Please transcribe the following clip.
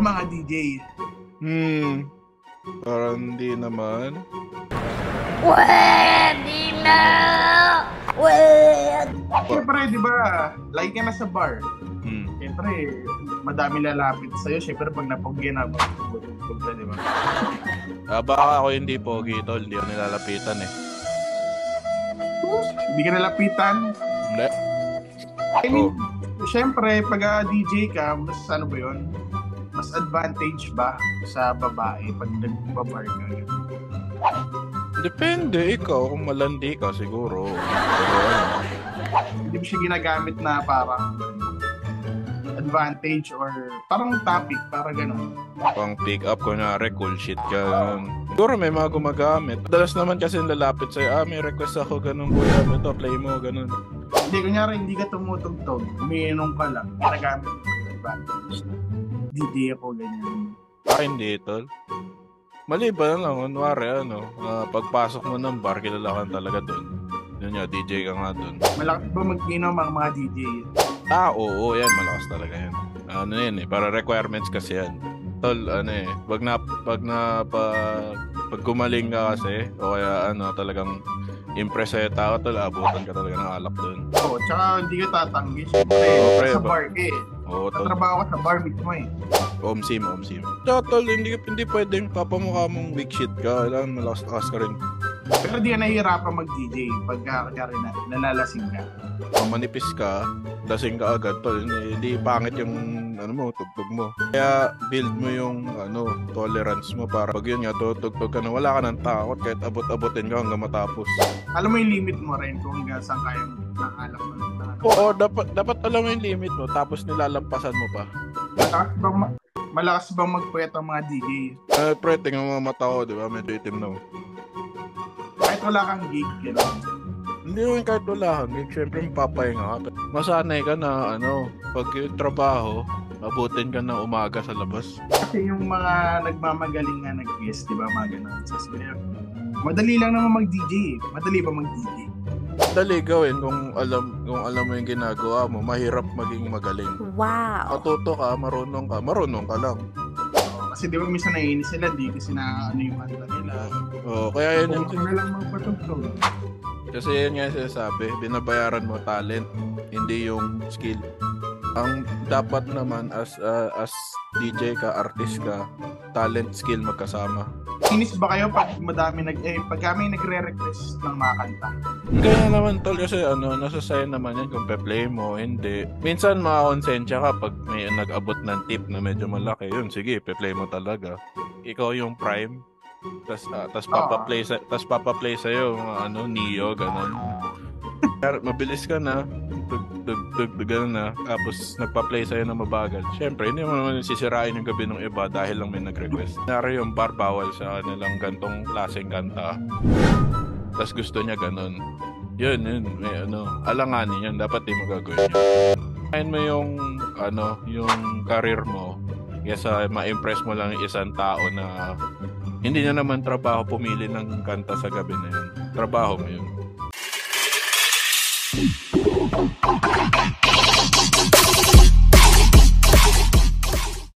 mga DJ? Parang hindi naman. Pwede na! Pwede! Siyempre, di ba, like ka na sa bar. Siyempre, madami lalapit sa'yo. Siyempre, pag napogyan na, magpupugtog ka, di ba? Baka ako hindi pogi, tol. Hindi ako nilalapitan eh. Hindi ka nalapitan? Hindi. I mean, siyempre, pag DJ ka, mas ano ba yun? Mas advantage ba sa babae pag nagbabar ka? Depende, ikaw. Kung malandi ka, siguro. Hindi mo siya ginagamit na parang advantage or parang topic, parang gano'n. Pang pick up, kunwari, cool shit ka. Siguro may mga gumagamit. Dalas naman kasi lalapit sa'yo, may request ako, ganun, kuya, ito, play mo, ganun. Hindi, kunyari, hindi ka tumutugtog, umiinom ka lang, ginagamit mo yung advantage. DJ ako, ganyan. Hindi, tol. Mali ba lang, kunwari, pagpasok mo ng bar, kilala ka talaga doon. Yun nga, DJ ka nga doon. Malakas ba mag-inom ang mga DJ? Oo, yan, malakas talaga yan. Ano yan para requirements kasi yan. Tol, pag gumaling ka kasi, o kaya talagang impress sa'yo tao, tol, abutan ka talaga ng alak doon. Oo, tsaka hindi ka tatanggi. Siyempre, sa bar ka eh. Oo, tol. Tatrabaho ka sa bar mismo eh. Omsim. Tsaka, tol, hindi pwedeng papamukha mong weak shit ka. Kailangan malakas ka rin. Pero di ka nahihirapan mag-DJ pagka nalalasing ka. Kung manipis ka, lasing ka agad, tol, hindi pangit yung tugtog mo. Kaya build mo yung tolerance mo para pag yun nga tutugtog ka na wala ka ng takot kahit abot-abotin ka hanggang matapos. Alam mo yung limit mo rin kung hanggang saan kaya mo nakalap mo. Oo, dapat alam mo yung limit mo tapos nilalampasan mo pa. Malakas bang magpuwet ang mga DJ? Pre, tingnan mo mga mata ko, di ba? Medyo itim na. Kahit wala kang gig, gano'n. Hindi rin kahit wala kang gig, syempre mapapahinga ka. Masanay ka na, pag yung trabaho, abutin ka ng umaga sa labas. Kasi yung mga nagmamagaling nga nag-guest, di ba, mga gano'n. Madali lang naman mag-DJ. Madali ba mag-DJ? Dali gawin kung alam mo yung ginagawa mo, mahirap maging magaling. Wow. Matuto ka, marunong ka lang. Kasi di ba minsan naiinis sila, di kasi yung kanta nila. Kaya yun yung... Kung na lang magpatugtog. Kasi yun nga sinasabi, binabayaran mo talent, hindi yung skill. Ang dapat naman as DJ ka, artist ka, talent, skill magkasama. Inis ba kayo pag kami nagre-request ng mga kanta? Kaya naman tol, kasi nasa sa'yo naman yan kung pe-play mo, hindi. Minsan makakonsensya ka pag may nag-abot ng tip na medyo malaki, yun, sige, pe-play mo talaga. Ikaw yung prime, tas papaplay sa'yo, Neo, ganun. Mabilis ka na, gano'n na, tapos nagpa-play sa'yo na mabagal. Siyempre, hindi mo naman sisirain yung gabi ng iba dahil lang may nag-request. Nari yung bar, bawal sa kanilang gantong klaseng kanta. Tapos gusto niya gano'n. Yun, may alanganin yan. Dapat di mo gagawin yun. Kain mo yung career mo, kaya ma-impress mo lang yung isang tao na hindi niya naman trabaho pumili ng kanta sa gabi na yun. Trabaho mo yun.